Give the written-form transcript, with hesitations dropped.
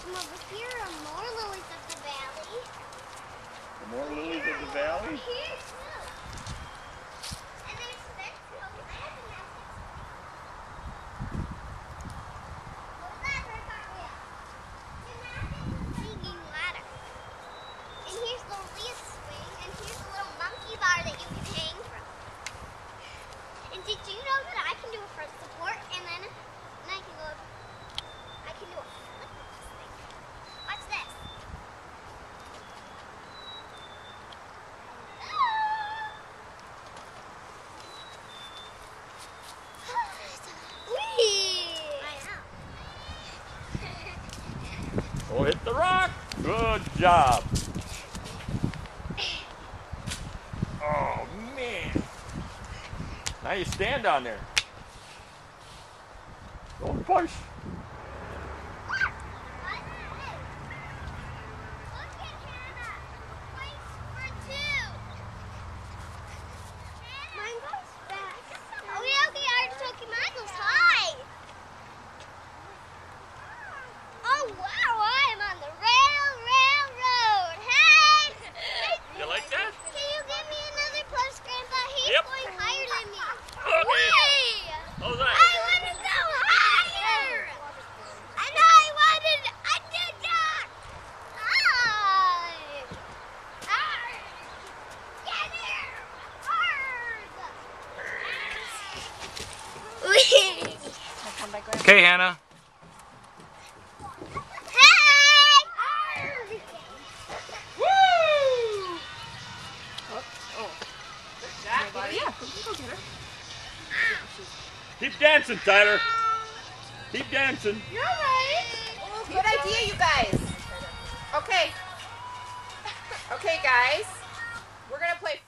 over here are more lilies of the valley. More lilies of the valley? Here too. And there's this too. What was that for a cartwheel? Gymnastics hanging ladder. And here's the Leah swing, and here's a little monkey bar that you can hang from. And did you know that I can do a front support, and then I can go. I can do a flip with this thing. Watch this. Oh, hit the rock. Good job. Oh, man. Now you stand on there. Don't push. Okay, Hannah. Keep dancing, Tyler. Keep dancing. You're right. Oh, good idea, you guys. Okay. Okay, guys. We're going to play